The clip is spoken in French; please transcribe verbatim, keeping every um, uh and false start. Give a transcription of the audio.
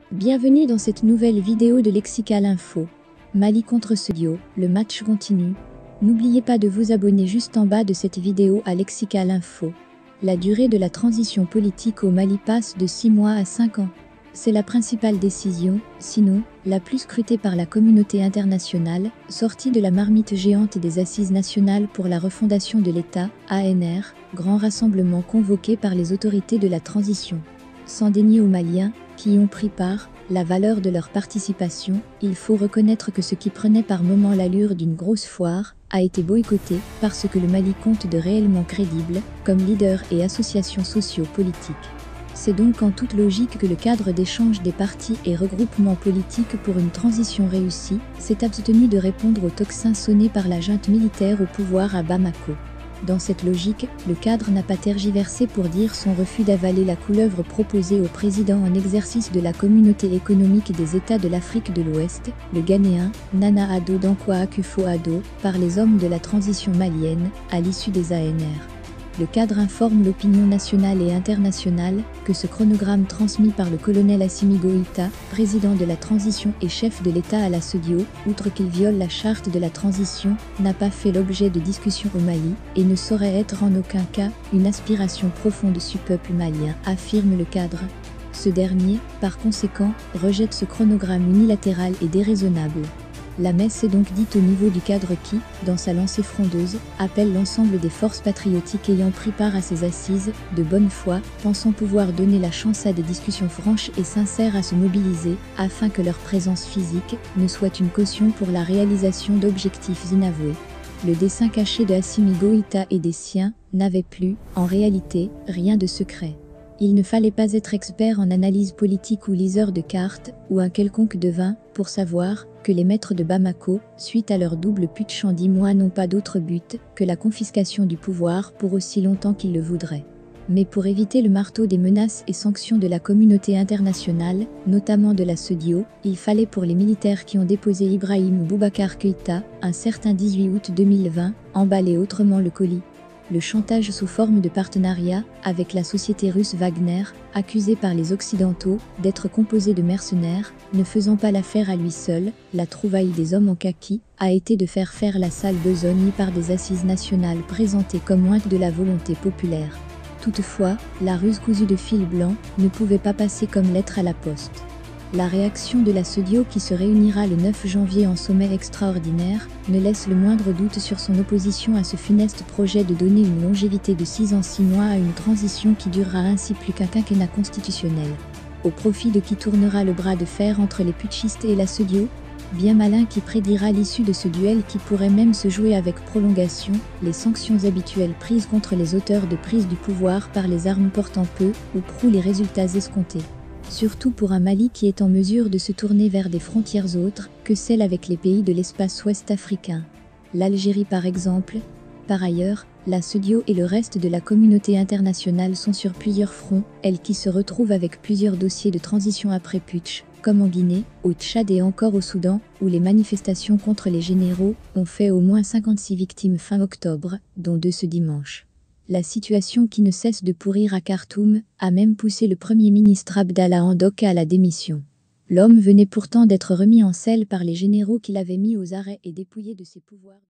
Bienvenue dans cette nouvelle vidéo de Lexical Info. Mali contre Sudio, le match continue. N'oubliez pas de vous abonner juste en bas de cette vidéo à Lexical Info. La durée de la transition politique au Mali passe de six mois à cinq ans. C'est la principale décision, sinon, la plus scrutée par la communauté internationale, sortie de la marmite géante des Assises nationales pour la refondation de l'État, A N R, grand rassemblement convoqué par les autorités de la transition. Sans dénier aux Maliens, qui y ont pris part, la valeur de leur participation, il faut reconnaître que ce qui prenait par moments l'allure d'une grosse foire, a été boycotté parce que le Mali compte de réellement crédibles, comme leaders et associations socio-politiques. C'est donc en toute logique que le cadre d'échange des partis et regroupements politiques pour une transition réussie s'est abstenu de répondre aux tocsins sonnés par la junte militaire au pouvoir à Bamako. Dans cette logique, le cadre n'a pas tergiversé pour dire son refus d'avaler la couleuvre proposée au président en exercice de la Communauté économique des États de l'Afrique de l'Ouest, le Ghanéen, Nana Addo Dankwa Akufo-Addo, par les hommes de la transition malienne, à l'issue des A N R. Le cadre informe l'opinion nationale et internationale que ce chronogramme transmis par le colonel Assimi Goïta, président de la transition et chef de l'État à la Sudio, outre qu'il viole la charte de la transition, n'a pas fait l'objet de discussions au Mali et ne saurait être en aucun cas une aspiration profonde du peuple malien, affirme le cadre. Ce dernier, par conséquent, rejette ce chronogramme unilatéral et déraisonnable. La messe est donc dite au niveau du cadre qui, dans sa lancée frondeuse, appelle l'ensemble des forces patriotiques ayant pris part à ces assises, de bonne foi, pensant pouvoir donner la chance à des discussions franches et sincères à se mobiliser, afin que leur présence physique ne soit une caution pour la réalisation d'objectifs inavoués. Le dessein caché de Assimi Goïta et des siens n'avait plus, en réalité, rien de secret. Il ne fallait pas être expert en analyse politique ou liseur de cartes, ou un quelconque devin, pour savoir que les maîtres de Bamako, suite à leur double putsch en dix mois, n'ont pas d'autre but que la confiscation du pouvoir pour aussi longtemps qu'ils le voudraient. Mais pour éviter le marteau des menaces et sanctions de la communauté internationale, notamment de la Sudio, il fallait pour les militaires qui ont déposé Ibrahim Boubacar Keïta, un certain dix-huit août deux mille vingt, emballer autrement le colis. Le chantage sous forme de partenariat avec la société russe Wagner, accusée par les Occidentaux d'être composée de mercenaires, ne faisant pas l'affaire à lui seul, la trouvaille des hommes en kaki a été de faire faire la sale besogne par des assises nationales présentées comme ointe de la volonté populaire. Toutefois, la ruse cousue de fil blanc ne pouvait pas passer comme lettre à la poste. La réaction de la Sudio qui se réunira le neuf janvier en sommet extraordinaire ne laisse le moindre doute sur son opposition à ce funeste projet de donner une longévité de six ans six mois à une transition qui durera ainsi plus qu'un quinquennat constitutionnel. Au profit de qui tournera le bras de fer entre les putschistes et la Sudio? Bien malin qui prédira l'issue de ce duel qui pourrait même se jouer avec prolongation, les sanctions habituelles prises contre les auteurs de prise du pouvoir par les armes portant peu ou prou les résultats escomptés. Surtout pour un Mali qui est en mesure de se tourner vers des frontières autres que celles avec les pays de l'espace ouest africain. L'Algérie par exemple. Par ailleurs, la Sudio et le reste de la communauté internationale sont sur plusieurs fronts, elles qui se retrouvent avec plusieurs dossiers de transition après putsch, comme en Guinée, au Tchad et encore au Soudan, où les manifestations contre les généraux ont fait au moins cinquante-six victimes fin octobre, dont deux ce dimanche. La situation qui ne cesse de pourrir à Khartoum a même poussé le Premier ministre Abdallah Hamdok à la démission. L'homme venait pourtant d'être remis en selle par les généraux qui l'avaient mis aux arrêts et dépouillé de ses pouvoirs.